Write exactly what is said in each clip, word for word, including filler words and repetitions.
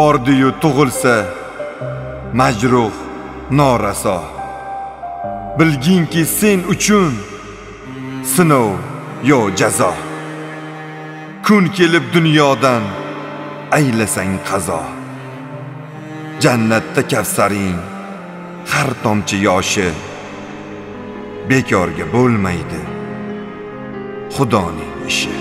bordi-yu tug'ilsa majruh noraso. Bilginki sen uchun sinov yo jazo. Kun kelib dunyodan aylasang qazo. Jannatda kavsaring har tomchi yoshi bekorga bo'lmaydi Xudoning ishi.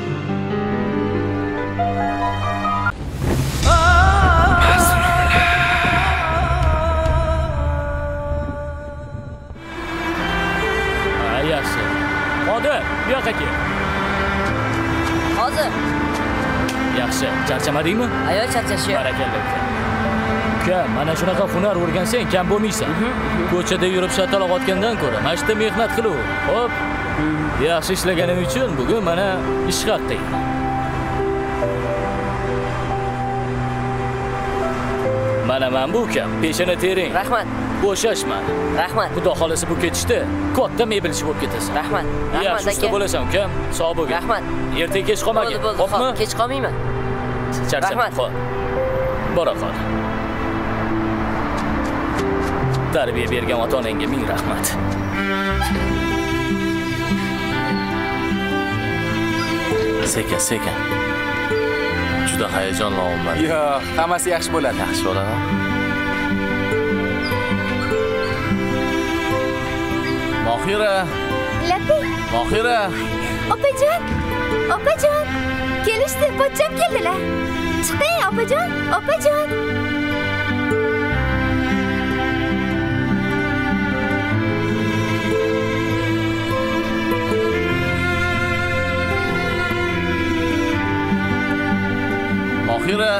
Yaxshi. Qodir, bu yoqqa kel. Hozir. Yaxshi, charchamadingmi? Ayol charchashi. Barakalla. Uka, mana shunaqa hunar o'rgansang kam bo'lmaysan. Ko'chada yurib shataloq otgandan ko'ra, mashta mehnat qilaver. Xo'p. Yaxshi ishlaganim uchun bugun mana ish haqi. Mana men bu ukam, peshona tering. Rahmat. Bo'shashma. Rahmat. Xudo xolasa bu ketishda katta mebelchi bo'lib ketasan. Rahmat. Rahmat aka. Bo'lasan ukam, sog' bo'l. Rahmat. Ertaga kech qolmagin. Xo'pmi? Kech qolmayman. Rahmat. Xo'p. Bora qol. Tarbiya bergan ota-onangga ming rahmat. Sekin, sekin. Juda hayajonlanman. Yo'q, hammasi yaxshi bo'ladi. Yaxshi bo'ladi. Mohira. Lapi. Mohira. Opajon. Opajon. Kelishdi, pochcham keldilar. Chiqing, opajon. Opajon. Mohira.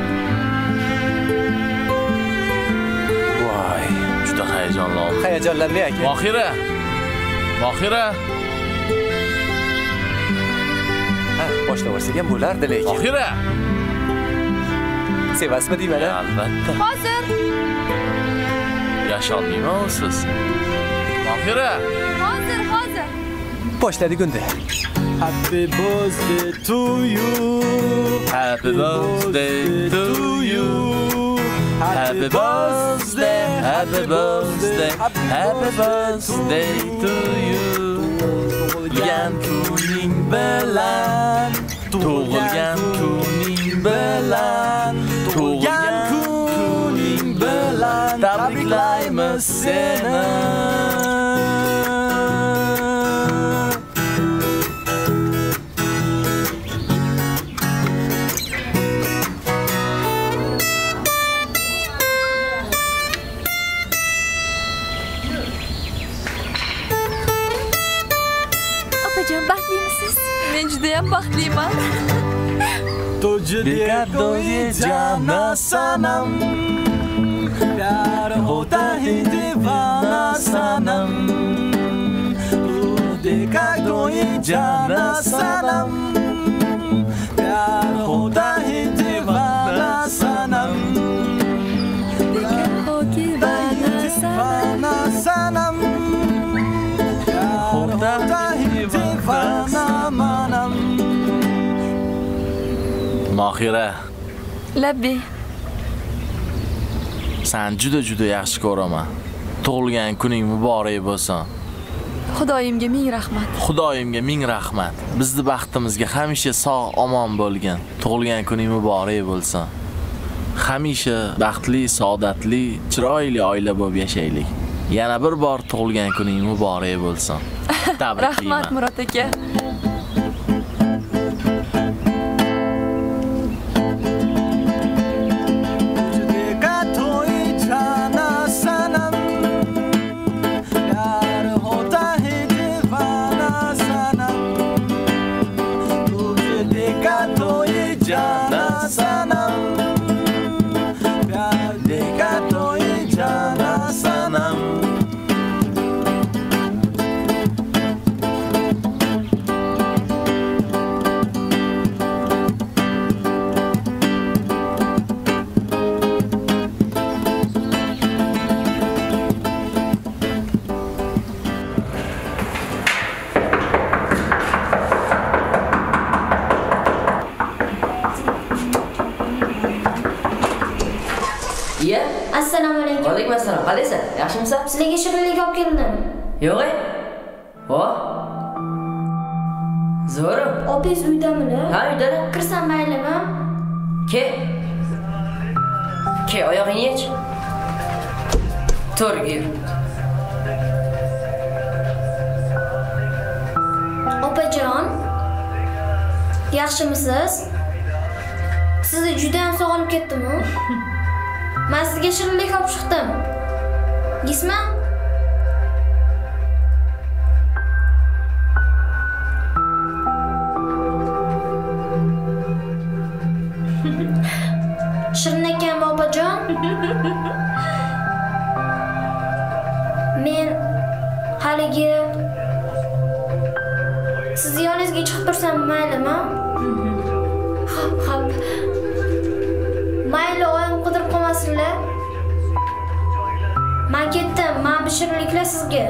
Voy, juda hayajonlandim. Hayajonlanmang aka. Mohira. Mohira. Ha, boshlaversak ham bo'lardi lekin. Mohira. Sevasmi deyman? Albatta. Hozir. Yasholmayman siz. Mohira. Hozir, hozir. Boshladik unda. Happy birthday to you. Happy birthday to you. Happy birthday, happy birthday, happy birthday to you. Tug'ilgan kuning bilan, tug'ilgan kuning bilan, tug'ilgan kuning bilan tabriklaymiz seni. Opajon, baxtlimisiz? Men juda ham baxtliman. Cadeau ye jana sanam, pyar hota hai divana sanam. Cadeau ye jana sanam, pyar hota hai divana sanam. Divana sanam, pyar hota hai divana manam. Mohira. Labbi. Sen juda juda yaxshi ko'raman. Tug'ilgan kuning muborak bo'lsin. Xudoyimga ming rahmat. Xudoyimga ming rahmat. Bizni baxtimizga hamisha sog' omon bo'lgin. Tug'ilgan kuning muborak bo'lsin. Hamisha baxtli, saodatli, chiroyli oila bo'lib yashaylik. Yana bir bor tug'ilgan kuning muborak bo'lsin. Tabriklayman. Rahmat Murod aka. Vaalaykum assalom. Qalaysan? Yaxshimisan? Sizlarga shirinlik olib keldim. Yo'q. Ho? Zo'r. Opingiz uydamini? Ha, uydalar. Kirsam maylimi? Ke. Ke, oyog'ingni yech. To'rga yur. Opajon, yaxshimisiz? Sizni juda ham sog'inib ketdim-ku. Men sizga shirinlik olib chiqdim. Yesma? Shirin ekanmi opajon? Men haligi sizni yoningizga chiqib tursam maylimi? Hop, hop. Mayli, oyim qidirib qolmasinlar. Men ketdim. Men bu shirinliklar sizga.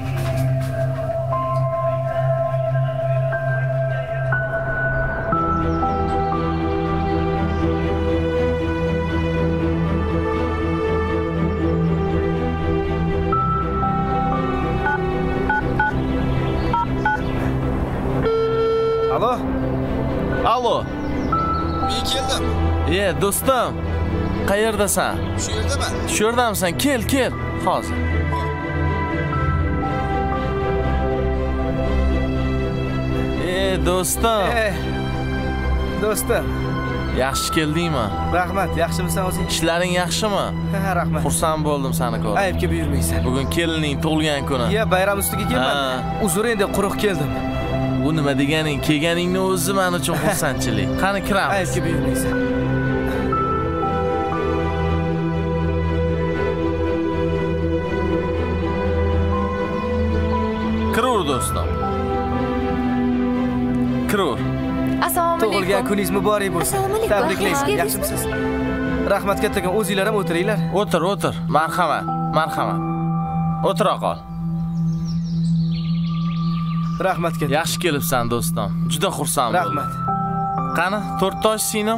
Alo? Alo. Men keldim. Ye, do'stim. Qayerdasan? Shu yerdaman. Shu yerdamisan? Kel, kel. Hozir. E, do'stim. Eh. Do'stim. Yaxshi keldingmi? Rahmat, yaxshimisan o'zing? Ishlaring yaxshimi? Ha, rahmat. Xursand bo'ldim seni ko'rib. Aybga buyurmaysan. Bugun kelinning tug'ilgan kuni. Ya, bayram ustiga kelmadim. Uzr, endi quruq keldim. Bu nima deganing? Kelganingni o'zi men uchun xursandchilik. Qani kiramiz. Aybga buyurmaysan. Kirur do'stim. Kirur. Assalomu alaykum. Tug'ilgan kuningiz muborak bo'lsin. Assalomu alaykum. Tabriklayman. Yaxshi Yaxshimisiz? Rahmat kattakon, o'zinglar ham o'tiringlar. O'tir, o'tir. Marhamat, marhamat. O'tira qol. Rahmat kattakon. Yaxshi kelibsan do'stim. Juda xursand bo'ldim. Rahmat. Qani, to'rt tosh singlim.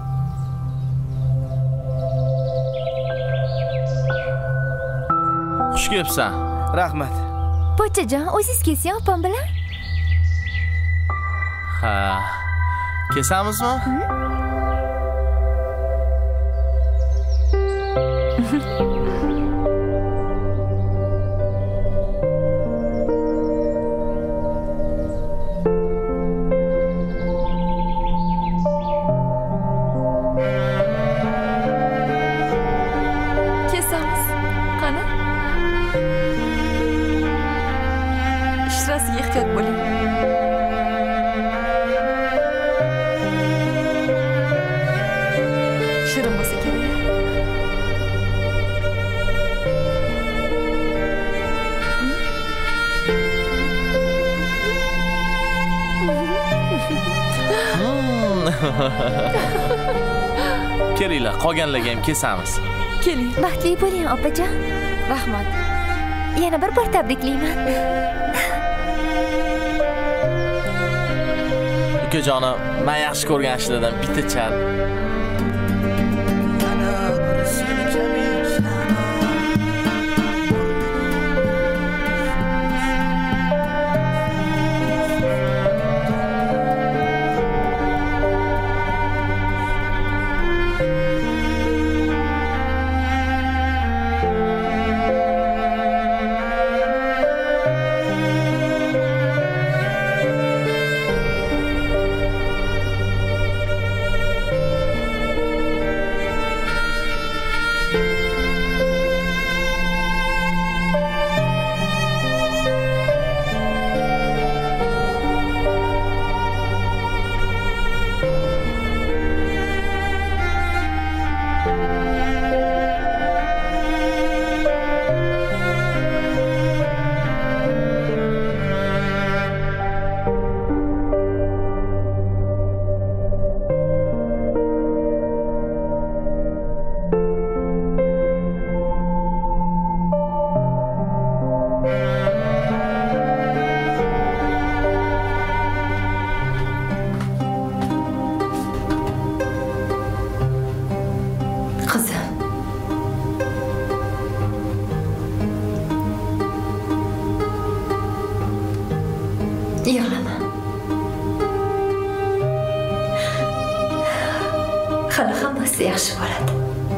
Xush kelibsan. Rahmat. Pochajon, o'zingiz kelsin opam bilan. Ha. Kesamizmi? Kesamiz. Qani? Ishrasiga ehtiyot bo'ling. Shirin bo'lsa kerak. Kelinglar, qolganlarga ham kesamiz. Keling. Baxtli bo'ling opajon. Rahmat. Yana bir bor tabriklayman. Ukajonim, men yaxshi ko'rgan ishlardan bitta chal. Yig'lama. Hali hammasi yaxshi bo'ladi.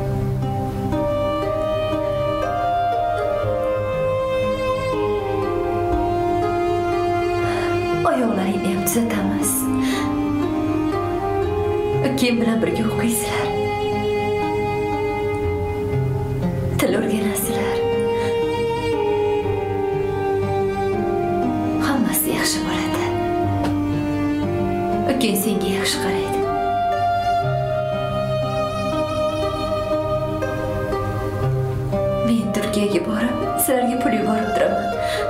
Oyoqlaringni ham tuzatamiz. Ukam bilan birga o'qiysizlar. Til o'rganasizlar. Hammasi yaxshi bo'ladi. Ukang senga yaxshi qaraydi. Men Turkiyaga borib, sizlarga pul yuborib turaman.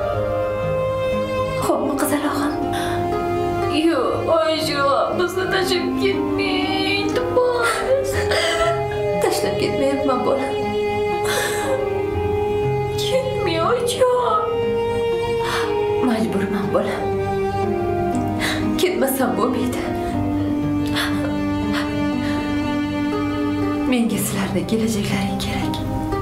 Xo'pmi, qizalog'im? Yo'q, oyijon, bizni tashlab ketmang, iltimos. Tashlab ketmayapman, bolam. Ketmay, oyijon. Majburman, bolam. Ketmasam bo'lmaydi. Menga sizlarning kelajaklaring kerak.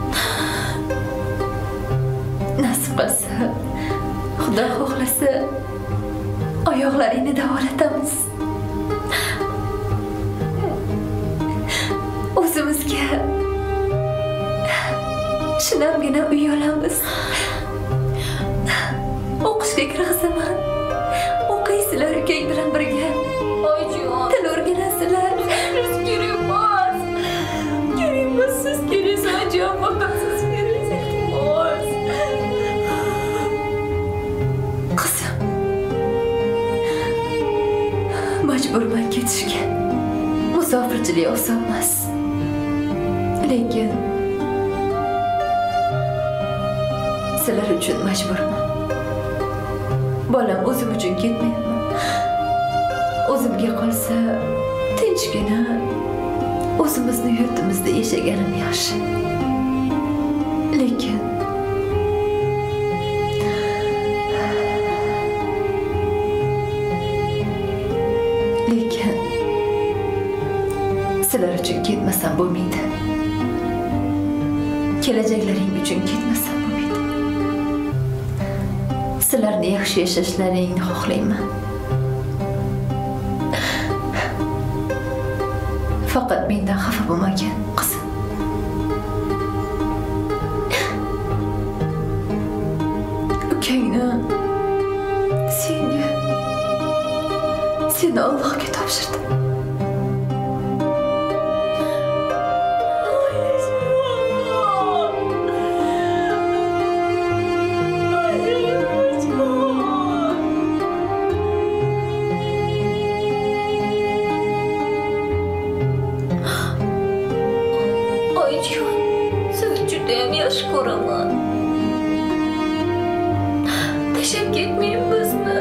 Nasib qilsa, Xudo xohlasa, oyoqlaringni davolatamiz. O'zimizga shinamgina uy olamiz. O'qishga kirg'izaman. O'qiysizlar ukang bilan birga. Oyijon, til o'rganasizlar. Siz kerak emas. Kerak emas, siz keraksiz, oyijon, faqat siz keraksiz. Iltimos. Qizim, majburman ketishga. Musofirchilik oson emas. Lekin sizlar uchun majburman. Bolam, o'zim uchun ketmayapman. O'zimga qolsa, tinchgina o'zimizni yurtimizda yashaganim yaxshi. Lekin lekin sizlar uchun ketmasam bo'lmaydi. Kelajaklaring uchun ketmasam bo'lmaydi. Sizlarni yaxshi yashashlaringni xohlayman. Faqat mendan xafa bo'lmagin, qizim. Ukangni, senga, seni Allohga topshirdim. Ko'raman. Tashlab ketmang bizni.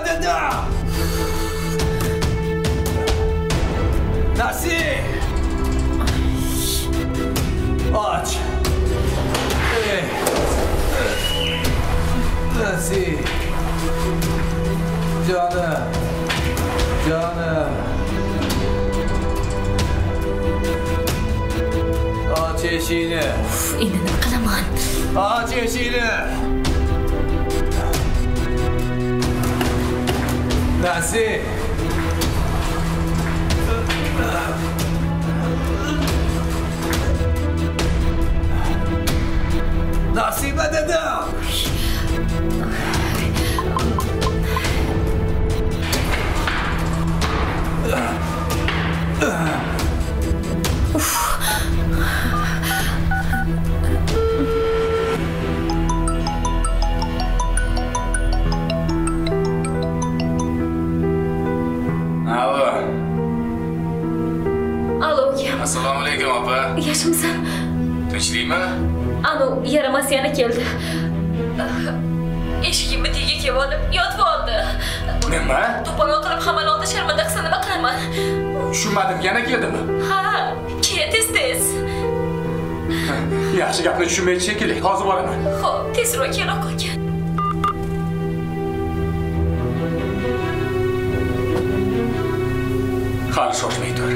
dedim. Nasip. Aç. Ey. Nasip. Canım. Canım. Aç eşiğini. Uf, endi nima qilaman? Aç eşiğini. Nasip. Nasibe dedim. Assalomu alaykum opa. Yaxshimisan? Tinchlikmi? Anu yaramas yana keldi. Eshigimni tagiga kelib olib yotib oldi. Nima? To'polon qilib hamon oldi sharmanda qilsa nima qilaman? Tushunmadim, yana keldimi? Ha, keyin tez-tez. Yaxshi gapni tushunmaydi shekilli. Hozir boraman. Xo'p, tezroq kelib qolgan. Hali shoshmay tur.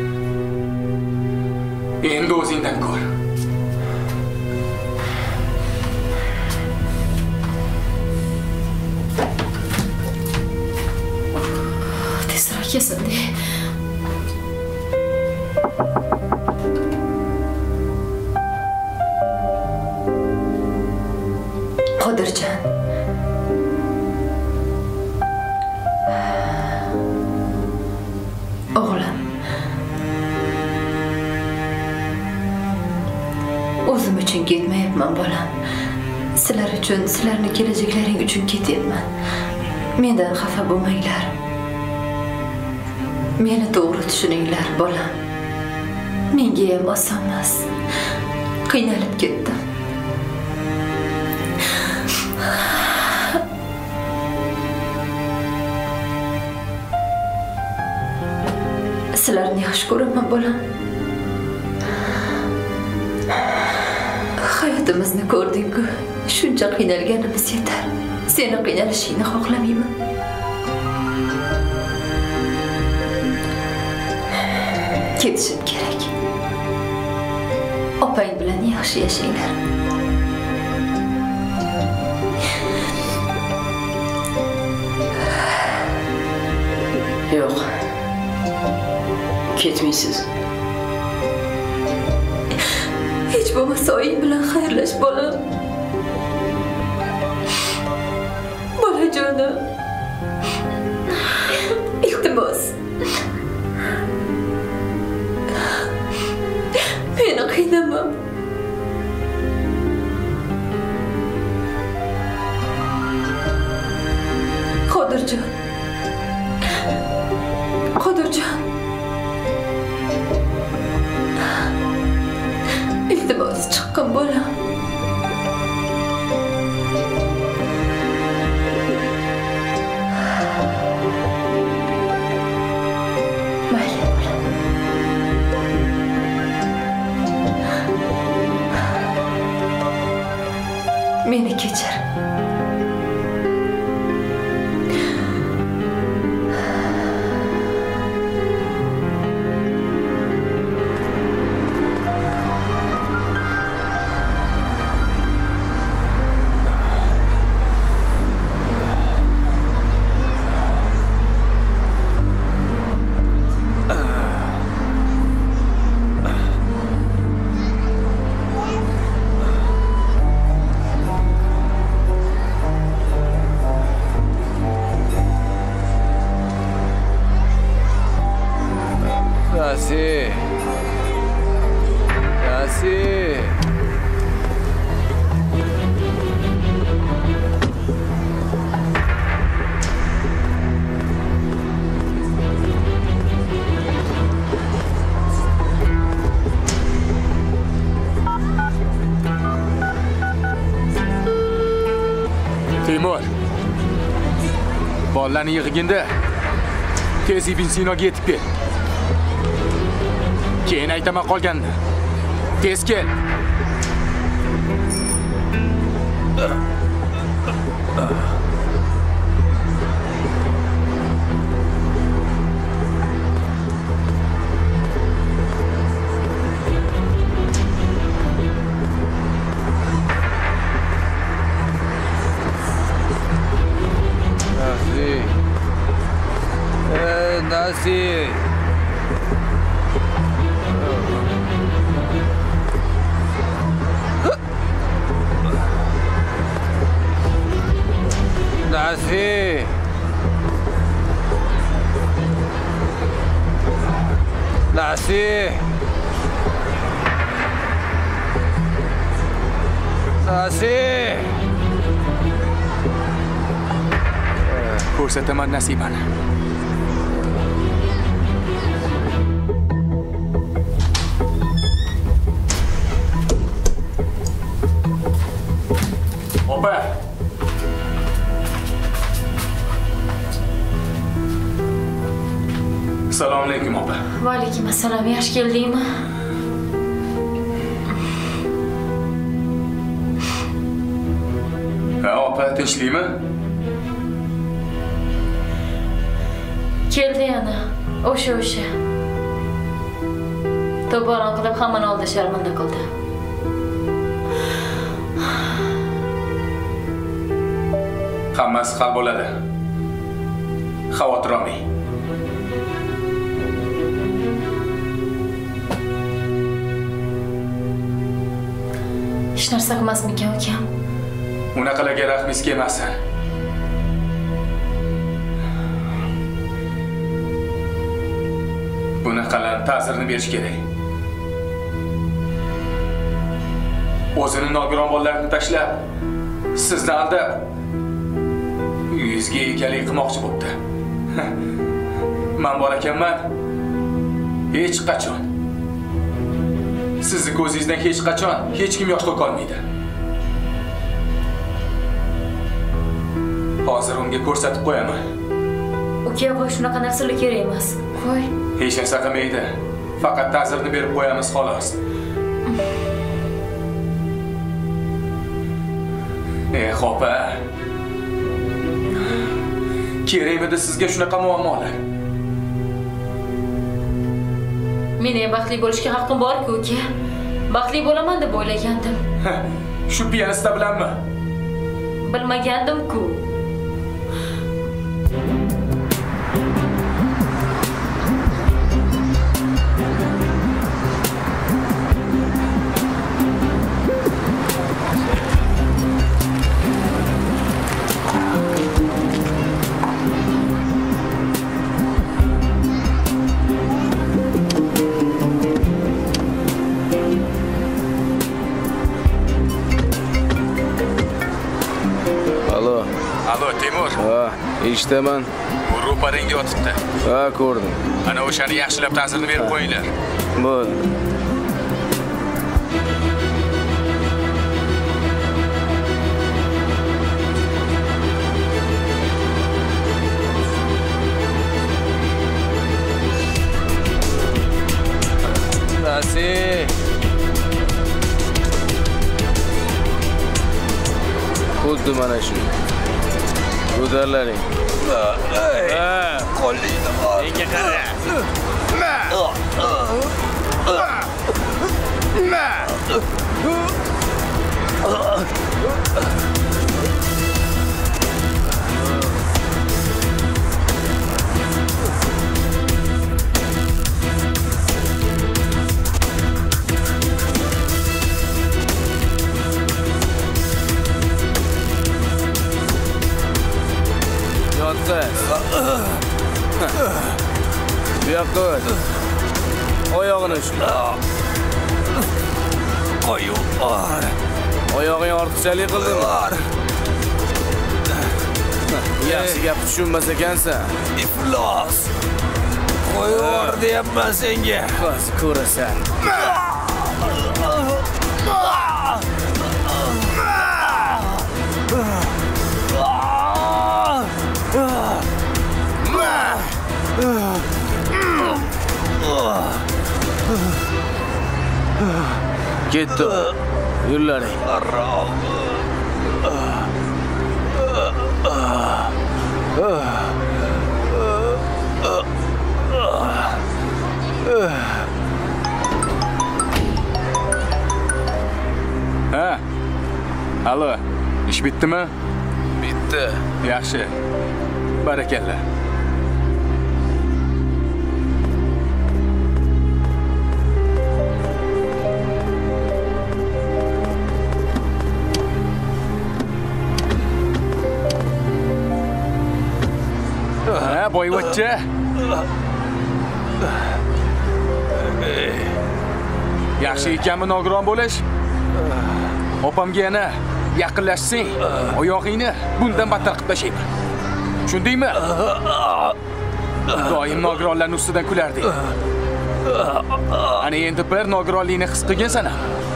Endi o'zingdan ko'r. Tezroq kelsin-de. Qodirjon. O'g'lim. O'zim uchun ketmayapman, bolam. Sizlar uchun, sizlarning kelajaklaring uchun ketyapman. Mendan xafa bo'lmanglar. Meni to'g'ri tushuninglar, bolam. Menga ham oson emas. Qiynalib ketdim. Sizlarni yaxshi ko'raman, bolam. Hayotimizni ko'rding-ku. Shuncha qiynalganimiz yetar. Seni qiynalishingni xohlamayman. Ketishim kerak. Opang bilan yaxshi yashanglar. Yo'q. Ketmaysiz. Hech bo'lmasa oying bilan xayrlash, bolam. Bolajonim. Iltimos. Meni qiynama. Qodirjon. Qodirjon. Iltimos chiqqin, bolam. Mayli, bolam. Meni kechir. Nasib. Nasib. Timur. odamlarni yig'ginda tez Ibn Sinoga yetib kel. Keyin aytaman qolganini. Tez kel. Nasi. Nasi. Nasi. Nasi. Ko'rsataman nasibani. Opa. Assalomu alaykum opa. Va alaykum assalom. Yaxshi keldingmi? Ha, opa, tinchlikmi? Keldi yana. O'sha o'sha. To'g'ri qilib hammani oldida sharmanda qildi. Hammasi hal bo'ladi. Xavotir olmang. Hech narsa qilmasmikan ukam? Unaqalarga rahmingiz kelmasin. Bunaqalar ta'sirini berish kerak. O'zini nogiron bolalarni tashlab, sizni aldab, uyingizga egalik qilmoqchi bo'pti. Men bor ekanman. Hech qachon. Sizni ko'zingizdan hech qachon hech kim yosh to'ka olmaydi. Hozir unga ko'rsatib qo'yaman. Uka, voy shunaqa narsalar kerak emas. Qo'y. Hech narsa qilmaydi. Faqat ta'sirini berib qo'yamiz xolos. Ey xopa. Kerakmidi sizga shunaqa muammolar? Men ham baxtli bo'lishga haqqim bor-ku, uka. Baxtli bo'laman deb o'ylagandim. Shu piyanista bilanmi? Bilmagandim-ku. Eshitaman. Bu ro'paringga yotibdi. Ha, ko'rdim. Ana o'shani yaxshilab ta'sirini berib qo'yinglar. Bo'ldi. Nasi. Xuddi mana shu. Go'darlaring. Ha, qo'lingni ol. Menga qara. Ma. Ma. Bu yoqqa o't. Oyog'ini shu. Qo'yu. Oyog'ing ortiqchalik qildingmi? Yaxshi gap tushunmas ekansan. Iflos. Qo'yur deyapman senga. Hozir ko'rasan. Ketdi. Yo'llaring. Ha? Alo, ish bitdimi? Bitti. Yaxshi. Barakalla. Ha, boyvachcha. Yaxshi ekanmi nogiron bo'lish? Opamga yana yaqinlashsang, oyog'ingni bundan battar qilib tashlayman. Tushundingmi? Doim nogironlarning ustidan kularding. Ana endi bir nogironlikni his qilgansan.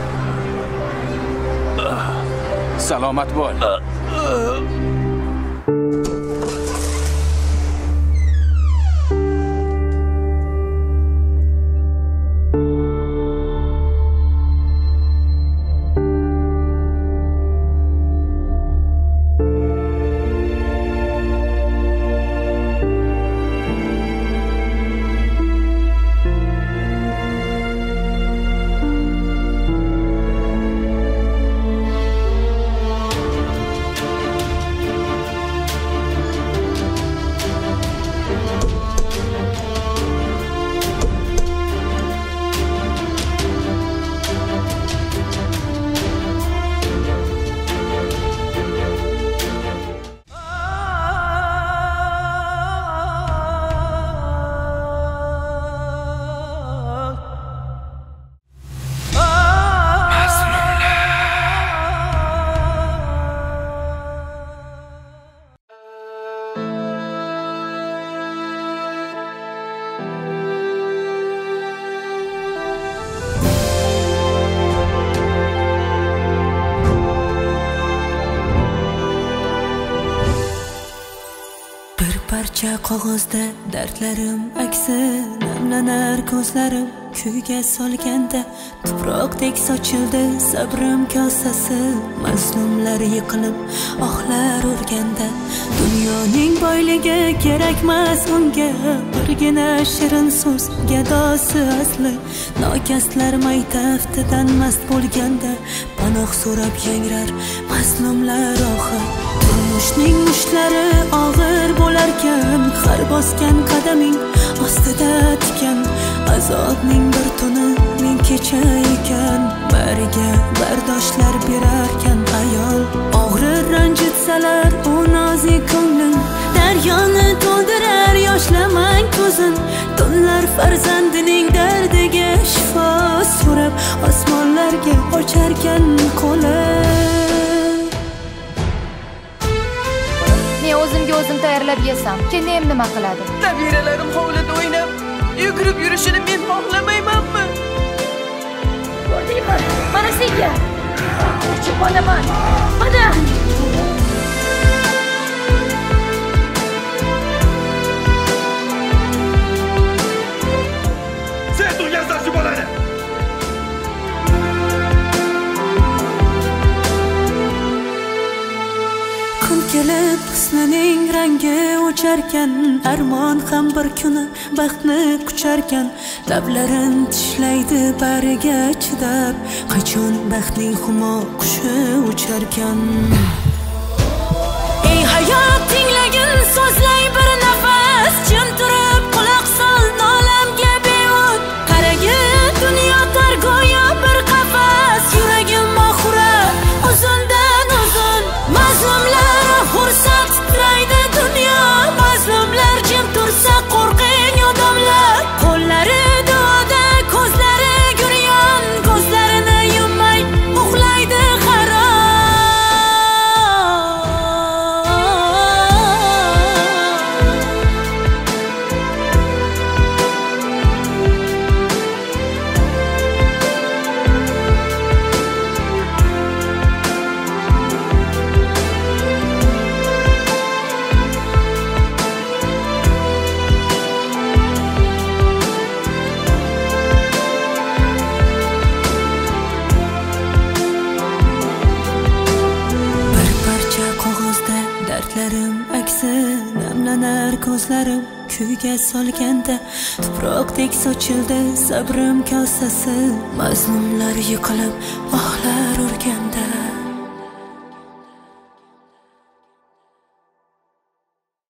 Salomat bo'l. parcha qog'ozda dardlarim aksi namlanar ko'zlarim kuyga solganda tuproqdek sochildi sabrim kosasi mazlumlar yiqilib ohlar urganda dunyoning boyligi kerakmas unga birgina shirin so'z gadosi asli nokaslar maytaftidan mast bo'lganda panoh so'rab yangrar mazlumlar oxir turmushning mushlari og'ir bo'larkan har bosgan qadaming ostida tikan azobning bir tuni ming kecha ekan bariga bardoshlar berarkan ayol og'rir ranjitsalar u nozik ko'nglim daryoni to'ldirar yoshlamang ko'zin tunlar farzandining dardiga shifo so'rab osmonlarga ocharkan qo'li o'zimga o'zim tayyorlab yesam, keyin nima qiladi? Nabiralarim hovlida o'ynab, yugurib yurishini men xohlamaymanmi? Ko'rdingmi? Mana senga. Qo'chib olaman. Mana. Sen turgan shu bolani. kelib husnining rangi o'charkan armon ham bir kuni baxtni qucharkan lablarin tishlaydi bariga chidab qachon baxtning humo qushi ucharkan ey hayot tinglagin so'zlay bir nafas jim turib quloq sol nolamga beo'd qaragin dunyo tor go'yo bir qafas yuragim mohura uzundan uzun mazlumlar fursat titraydi dunyo mazlumlar jim tursa qo'rqing odamlar qo'llari duoda ko'zlari guryon ko'zlarini yummay uxlaydi harom yumlanar ko'zlarim kuyga solganda tuproqdek sochildi sabrim kosasi mazlumlar yiqilib ohlar urganda